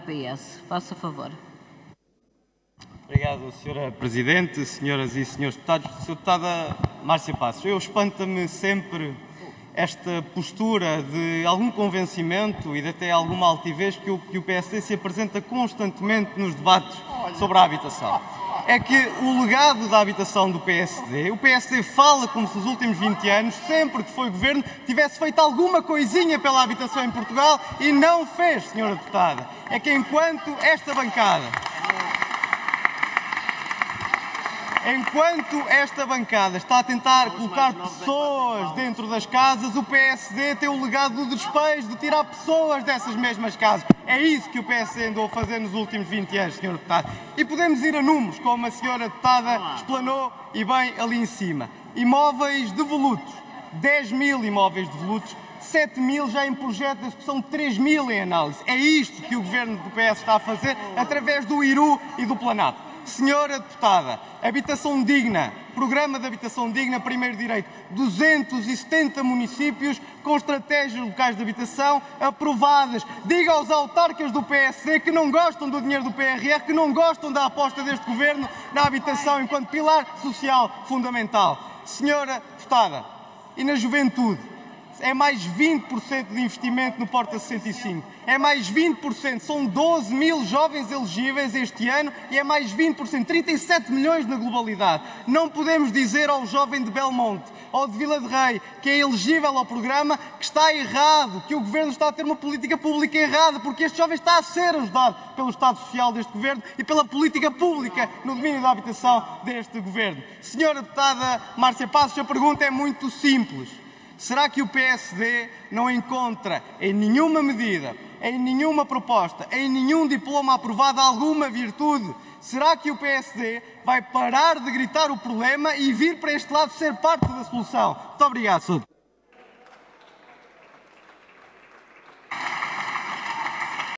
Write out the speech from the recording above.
PS. Faça favor. Obrigado, Sra. Presidente, senhoras e senhores deputados. Sra. Deputada Márcia Passos, espanta-me sempre esta postura de algum convencimento e de até alguma altivez que o PSD se apresenta constantemente nos debates sobre a habitação. É que o legado da habitação do PSD, o PSD fala como se nos últimos 20 anos, sempre que foi governo, tivesse feito alguma coisinha pela habitação em Portugal e não fez, senhora deputada. É que enquanto esta bancada está a tentar colocar pessoas dentro das casas, o PSD tem o legado do despejo de tirar pessoas dessas mesmas casas. É isso que o PSD andou a fazer nos últimos 20 anos, Sr. Deputado. E podemos ir a números, como a Sra. Deputada explanou e bem ali em cima. Imóveis devolutos, 10 mil imóveis devolutos, 7 mil já em projeto de execução, 3 mil em análise. É isto que o Governo do PS está a fazer através do IRU e do Planalto. Senhora Deputada, habitação digna, programa de habitação digna, primeiro direito, 270 municípios com estratégias locais de habitação aprovadas. Diga aos autarcas do PSD que não gostam do dinheiro do PRR, que não gostam da aposta deste Governo na habitação enquanto pilar social fundamental. Senhora Deputada, e na juventude? É mais 20% de investimento no Porta 65. É mais 20%. São 12 mil jovens elegíveis este ano e é mais 20%. 37 milhões na globalidade. Não podemos dizer ao jovem de Belmonte ou de Vila de Rei que é elegível ao programa que está errado, que o Governo está a ter uma política pública errada, porque este jovem está a ser ajudado pelo Estado Social deste Governo e pela política pública no domínio da habitação deste Governo. Senhora Deputada Márcia Passos, a pergunta é muito simples. Será que o PSD não encontra em nenhuma medida, em nenhuma proposta, em nenhum diploma aprovado alguma virtude? Será que o PSD vai parar de gritar o problema e vir para este lado ser parte da solução? Muito obrigado, Sr.